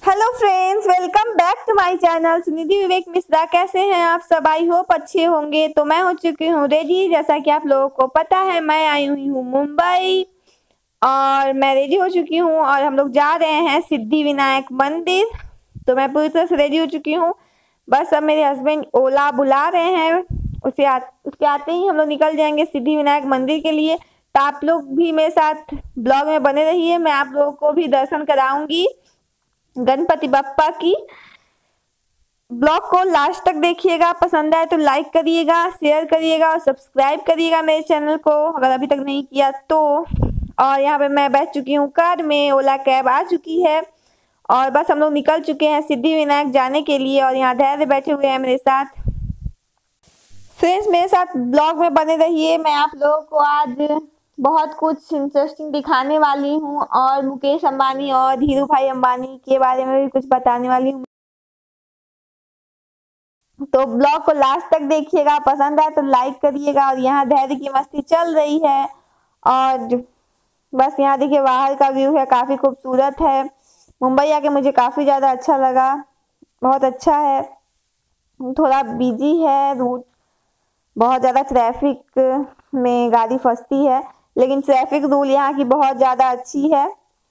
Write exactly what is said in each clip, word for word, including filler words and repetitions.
Hello friends, welcome back to my channel Sunidhi Vivek Mishra. कैसे हैं आप सब? आई होप अच्छे होंगे। तो मैं हो चुकी हूँ रेडी। जैसा कि आप लोगों को पता है, मैं आई हुई हूँ मुंबई और मैं रेडी हो चुकी हूँ और हम लोग जा रहे हैं सिद्धि विनायक मंदिर। तो मैं पूरी तरह से रेडी हो चुकी हूँ। बस अब मेरे हस्बैंड ओला बुला रहे हैं, उसे आ, उसके आते ही हम लोग निकल जाएंगे सिद्धि विनायक मंदिर के लिए। तो आप लोग भी मेरे साथ ब्लॉग में बने रहिए, मैं आप लोगों को भी दर्शन कराऊंगी गणपति बप्पा की। ब्लॉग को लास्ट तक देखिएगा, पसंद आए तो लाइक करिएगा, शेयर करिएगा और सब्सक्राइब करिएगा मेरे चैनल को अगर अभी तक नहीं किया तो। और यहाँ पे मैं बैठ चुकी हूँ कार में, ओला कैब आ चुकी है और बस हम लोग निकल चुके हैं सिद्धि विनायक जाने के लिए। और यहाँ धैर्य बैठे हुए हैं मेरे साथ। फ्रेंड्स, मेरे साथ ब्लॉग में बने रहिए। मैं आप लोगों को आज बहुत कुछ इंटरेस्टिंग दिखाने वाली हूँ और मुकेश अंबानी और धीरू भाई अंबानी के बारे में भी कुछ बताने वाली हूँ। तो ब्लॉग को लास्ट तक देखिएगा, पसंद आए तो लाइक करिएगा। और यहाँ धैर्य की मस्ती चल रही है और बस यहाँ देखिए बाहर का व्यू है, काफी खूबसूरत है। मुंबई आके मुझे काफी ज्यादा अच्छा लगा, बहुत अच्छा है। थोड़ा बिजी है रूट, बहुत ज़्यादा ट्रैफिक में गाड़ी फंसती है, लेकिन ट्रैफिक रूल यहाँ की बहुत ज़्यादा अच्छी है।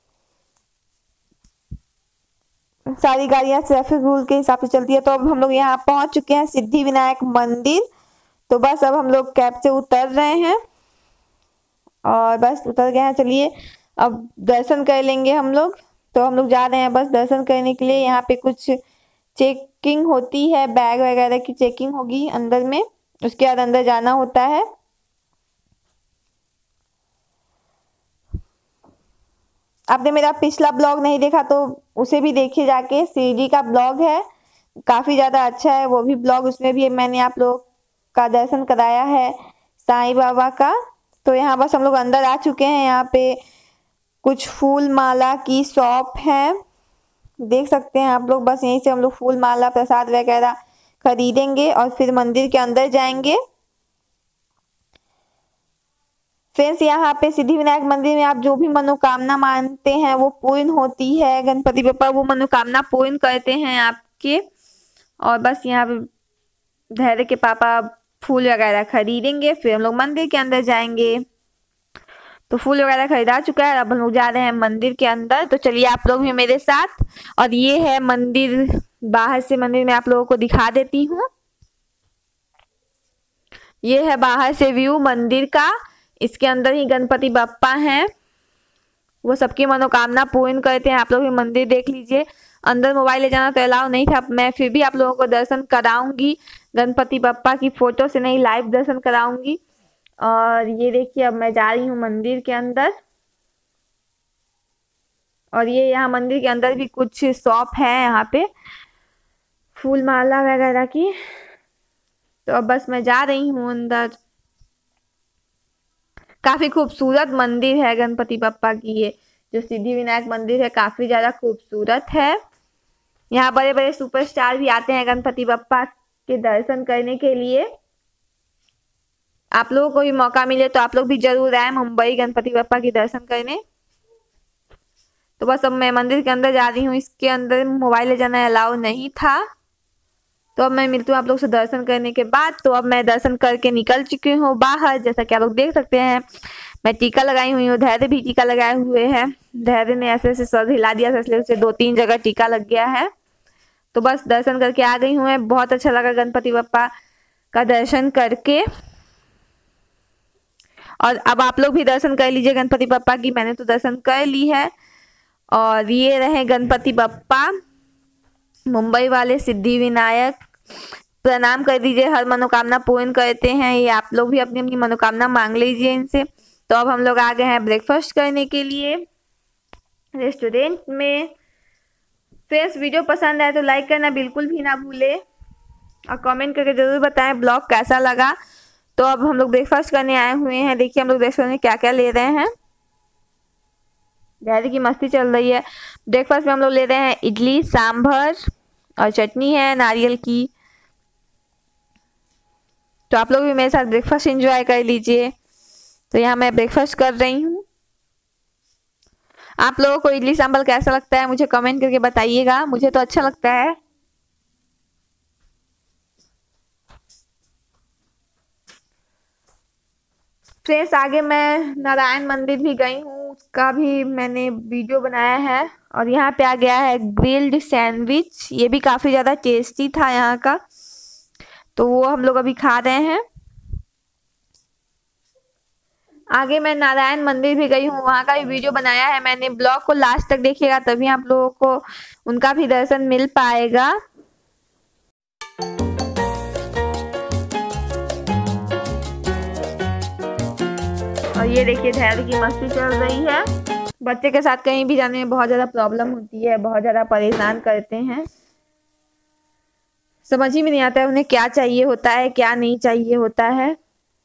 सारी गाड़ियाँ ट्रैफिक रूल के हिसाब से चलती है। तो अब हम लोग यहाँ पहुँच चुके हैं सिद्धि विनायक मंदिर। तो बस अब हम लोग कैब से उतर रहे हैं और बस उतर गए हैं। चलिए अब दर्शन कर लेंगे हम लोग। तो हम लोग जा रहे हैं बस दर्शन करने के लिए। यहाँ पे कुछ चेकिंग होती है, बैग वगैरह की चेकिंग होगी अंदर में, उसके बाद अंदर जाना होता है। आपने मेरा पिछला ब्लॉग नहीं देखा तो उसे भी देखिए जाके, सीडी का ब्लॉग है, काफी ज्यादा अच्छा है वो भी ब्लॉग। उसमें भी मैंने आप लोग का दर्शन कराया है साईं बाबा का। तो यहाँ बस हम लोग अंदर आ चुके हैं। यहाँ पे कुछ फूल माला की शॉप है, देख सकते हैं आप लोग। बस यहीं से हम लोग फूल माला प्रसाद वगैरह खरीदेंगे और फिर मंदिर के अंदर जाएंगे। फ्रेंड्स, यहाँ पे सिद्धि विनायक मंदिर में आप जो भी मनोकामना मानते हैं वो पूर्ण होती है। गणपति बप्पा वो मनोकामना पूर्ण करते हैं आपके। और बस यहाँ पे धैर्य के पापा फूल वगैरह खरीदेंगे, फिर हम लोग मंदिर के अंदर जाएंगे। तो फूल वगैरह खरीदा चुका है, अब हम लोग जा रहे हैं मंदिर के अंदर। तो चलिए आप लोग भी मेरे साथ। और ये है मंदिर, बाहर से मंदिर में आप लोगों को दिखा देती हूँ। ये है बाहर से व्यू मंदिर का। इसके अंदर ही गणपति बप्पा हैं, वो सबकी मनोकामना पूर्ण करते हैं। आप लोग भी मंदिर देख लीजिए। अंदर मोबाइल ले जाना तो अलाउ नहीं था, मैं फिर भी आप लोगों को दर्शन कराऊंगी। गणपति बप्पा की फोटो से नहीं, लाइव दर्शन कराऊंगी। और ये देखिए अब मैं जा रही हूँ मंदिर के अंदर। और ये यहाँ मंदिर के अंदर भी कुछ शॉप है यहाँ पे फूल माला वगैरह की। तो अब बस मैं जा रही हूँ अंदर। काफी खूबसूरत मंदिर है गणपति बप्पा की। ये जो सिद्धि विनायक मंदिर है काफी ज्यादा खूबसूरत है। यहाँ बड़े बड़े सुपरस्टार भी आते हैं गणपति बप्पा के दर्शन करने के लिए। आप लोगों को भी मौका मिले तो आप लोग भी जरूर आए मुंबई गणपति बप्पा के दर्शन करने। तो बस अब मैं मंदिर के अंदर जा रही हूँ। इसके अंदर मोबाइल ले जाना अलाउ नहीं था। तो अब मैं मिलती हूँ आप लोग से दर्शन करने के बाद। तो अब मैं दर्शन करके निकल चुकी हूँ बाहर। जैसा कि आप लोग देख सकते हैं मैं टीका लगाई हुई हूँ, धैर्य भी टीका लगाए हुए हैं। धैर्य ने ऐसे ऐसे सर हिला दिया था, इसलिए उसे दो तीन जगह टीका लग गया है। तो बस दर्शन करके आ गई हूँ। बहुत अच्छा लगा गणपति बप्पा का दर्शन करके। और अब आप लोग भी दर्शन कर लीजिए गणपति बप्पा की। मैंने तो दर्शन कर ली है। और ये रहे गणपति बप्पा मुंबई वाले सिद्धि विनायक। प्रणाम कर दीजिए, हर मनोकामना पूर्ण करते हैं ये। आप लोग भी अपनी अपनी मनोकामना मांग लीजिए इनसे। तो अब हम लोग आ गए हैं ब्रेकफास्ट करने के लिए रेस्टोरेंट में। फ्रेंड्स, वीडियो पसंद आए तो लाइक करना बिल्कुल भी ना भूले और कमेंट करके जरूर बताएं ब्लॉग कैसा लगा। तो अब हम लोग ब्रेकफास्ट करने आए हुए हैं। देखिए हम लोग रेस्टोरेंट में क्या क्या ले रहे हैं। धैर्य की मस्ती चल रही है। ब्रेकफास्ट में हम लोग ले रहे हैं इडली सांभर और चटनी है नारियल की। तो आप लोग भी मेरे साथ ब्रेकफास्ट एंजॉय कर लीजिए। तो यहाँ मैं ब्रेकफास्ट कर रही हूँ। आप लोगों को इडली सांभर कैसा लगता है मुझे कमेंट करके बताइएगा। मुझे तो अच्छा लगता है। फ्रेंड्स आगे मैं नारायण मंदिर भी गई हूँ, उसका भी मैंने वीडियो बनाया है। और यहाँ पे आ गया है ग्रिल्ड सैंडविच, ये भी काफ़ी ज़्यादा टेस्टी था यहाँ का, तो वो हम लोग अभी खा रहे हैं। आगे मैं नारायण मंदिर भी गई हूँ, वहाँ का भी वीडियो बनाया है मैंने। ब्लॉग को लास्ट तक देखिएगा तभी आप लोगों को उनका भी दर्शन मिल पाएगा। और ये देखिए धैर्य की मस्ती चल रही है। बच्चे के साथ कहीं भी जाने में बहुत ज़्यादा प्रॉब्लम होती है, बहुत ज़्यादा परेशान करते हैं, समझ ही में नहीं आता है उन्हें क्या चाहिए होता है क्या नहीं चाहिए होता है।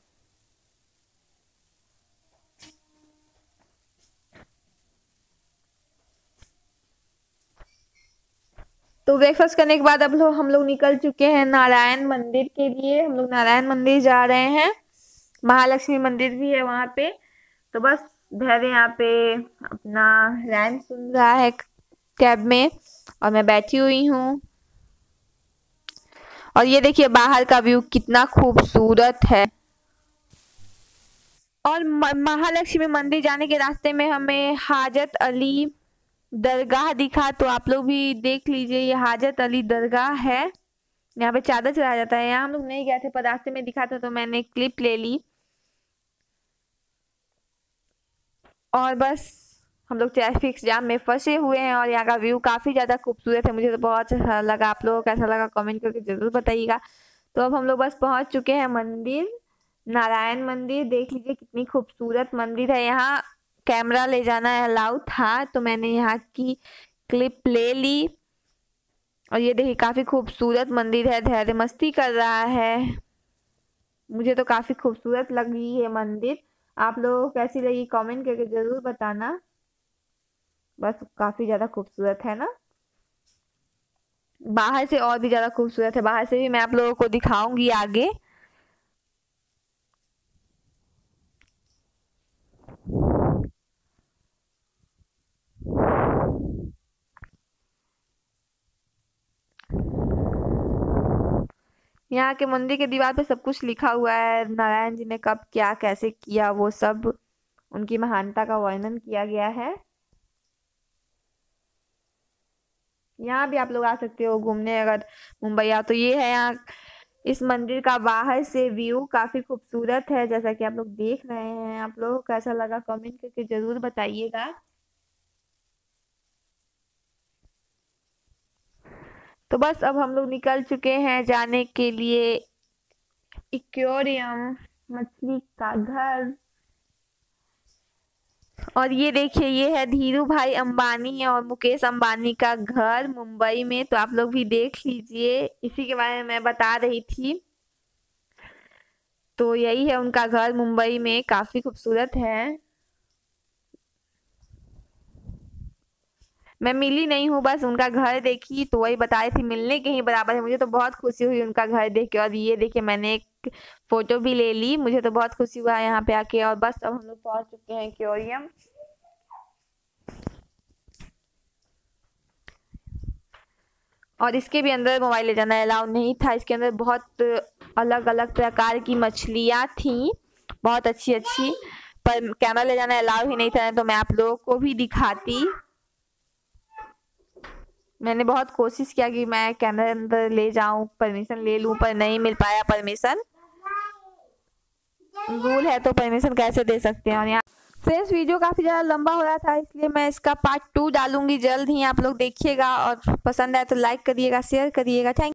तो ब्रेकफास्ट करने के बाद अब लोग हम लोग निकल चुके हैं नारायण मंदिर के लिए। हम लोग नारायण मंदिर जा रहे हैं, महालक्ष्मी मंदिर भी है वहाँ पे। तो बस धैर्य यहाँ पे अपना रैन सुन रहा है कैब में और मैं बैठी हुई हूँ। और ये देखिए बाहर का व्यू कितना खूबसूरत है। और महालक्ष्मी मंदिर जाने के रास्ते में हमें हाजत अली दरगाह दिखा, तो आप लोग भी देख लीजिए, ये हाजत अली दरगाह है। यहाँ पे चादर चढ़ाया जाता है। यहाँ हम लोग नहीं गए थे पर रास्ते में दिखा था तो मैंने क्लिप ले ली। और बस हम लोग ट्रैफिक जाम में फंसे हुए हैं और यहाँ का व्यू काफ़ी ज़्यादा खूबसूरत है, मुझे तो बहुत अच्छा लगा। आप लोगों को कैसा लगा कमेंट करके ज़रूर बताइएगा। तो अब हम लोग बस पहुँच चुके हैं मंदिर, नारायण मंदिर। देख लीजिए कितनी खूबसूरत मंदिर है। यहाँ कैमरा ले जाना अलाउ था तो मैंने यहाँ की क्लिप ले ली। और ये देखिए काफ़ी खूबसूरत मंदिर है, धैर्य मस्ती कर रहा है। मुझे तो काफ़ी खूबसूरत लगी ये मंदिर। आप लोगों को कैसी लगी कमेंट करके ज़रूर बताना। बस काफ़ी ज़्यादा खूबसूरत है ना, बाहर से और भी ज़्यादा खूबसूरत है। बाहर से भी मैं आप लोगों को दिखाऊंगी आगे। यहाँ के मंदिर के दीवार पे सब कुछ लिखा हुआ है, नारायण जी ने कब क्या कैसे किया वो सब, उनकी महानता का वर्णन किया गया है। यहाँ भी आप लोग आ सकते हो घूमने अगर मुंबई आओ तो। ये है यहाँ इस मंदिर का बाहर से व्यू, काफ़ी खूबसूरत है जैसा कि आप लोग देख रहे हैं। आप लोगों को कैसा लगा कमेंट करके ज़रूर बताइएगा। तो बस अब हम लोग निकल चुके हैं जाने के लिए एक्वेरियम, मछली का घर। और ये देखिए ये है धीरू भाई अंबानी और मुकेश अंबानी का घर मुंबई में, तो आप लोग भी देख लीजिए। इसी के बारे में मैं बता रही थी। तो यही है उनका घर मुंबई में, काफ़ी खूबसूरत है। मैं मिली नहीं हूँ, बस उनका घर देखी तो वही बता रही थी, मिलने के ही बराबर है। मुझे तो बहुत खुशी हुई उनका घर देख के। और ये देखिए मैंने एक फोटो भी ले ली, मुझे तो बहुत खुशी हुआ यहाँ पे आके। और बस अब हम लोग पहुँच चुके हैं एक्वेरियम। और इसके भी अंदर मोबाइल ले जाना अलाउ नहीं था। इसके अंदर बहुत अलग अलग प्रकार की मछलियाँ थी, बहुत अच्छी अच्छी, पर कैमरा ले जाना अलाउ ही नहीं था, तो मैं आप लोगों को भी दिखाती। मैंने बहुत कोशिश किया कि मैं कैमरा अंदर ले जाऊं, परमिशन ले लूं, पर नहीं मिल पाया परमिशन। रूल है तो परमिशन कैसे दे सकते हैं। और यहाँ फ्रेंड्स वीडियो काफ़ी ज़्यादा लंबा हो रहा था, इसलिए मैं इसका पार्ट टू डालूंगी जल्द ही। आप लोग देखिएगा और पसंद आए तो लाइक करिएगा, शेयर करिएगा। थैंक